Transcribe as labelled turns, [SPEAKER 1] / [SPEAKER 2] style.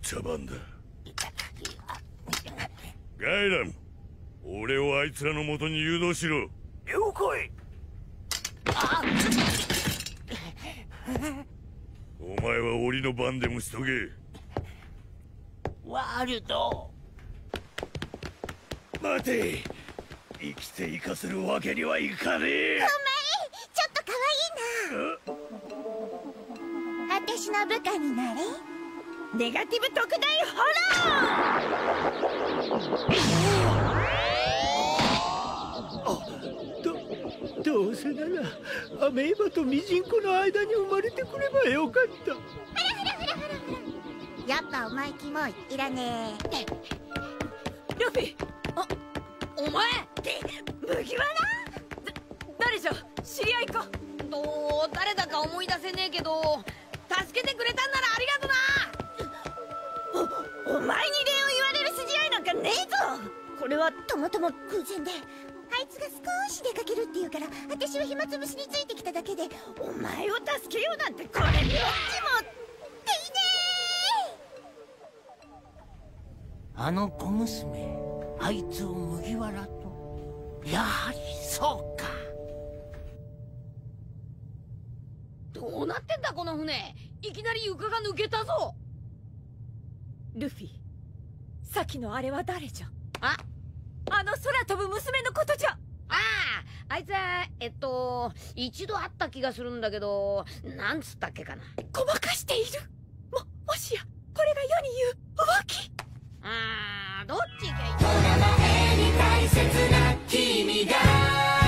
[SPEAKER 1] 茶番だ。ガイラン、俺をあいつらの元に誘導しろ。
[SPEAKER 2] 了解。
[SPEAKER 1] お前は檻の番でもしとけ。
[SPEAKER 2] ワルド。
[SPEAKER 1] 待て、生きて生かせるわけにはいかねえ。
[SPEAKER 3] お前ちょっと可愛いな。私の部下になれ。ネガティブ特大ホ
[SPEAKER 4] ラー。どうせならアメーバとミジンコの間に生まれてくればよかった。
[SPEAKER 3] ほらほらほらほらほら。やっぱお前キモい。いらねえ。
[SPEAKER 5] ルフィ、お前麦わら誰じゃ、知り合いか。
[SPEAKER 6] 誰だか思い出せねえけど、助けてくれたんならありがとな。
[SPEAKER 5] お前に礼を言われる筋合いなんかねえぞ。これは
[SPEAKER 3] ともとも偶然で、あいつが少し出かけるって言うから私は暇つぶしについてきただけで。
[SPEAKER 5] お前を助けようなんてこれには。
[SPEAKER 2] あの小娘、あいつを麦わらと。やはりそうか。
[SPEAKER 6] どうなってんだこの船。いきなり床が抜けたぞ。
[SPEAKER 5] ルフィ、さっきのあれは誰じゃ。
[SPEAKER 6] あ
[SPEAKER 5] の空飛ぶ娘のことじゃ。
[SPEAKER 6] あいつは一度会った気がするんだけど、なんつったっけかな。
[SPEAKER 5] ごまかしている。もしやこれが世に言う浮気。
[SPEAKER 6] どっちがいい。
[SPEAKER 7] お名前に大切な君が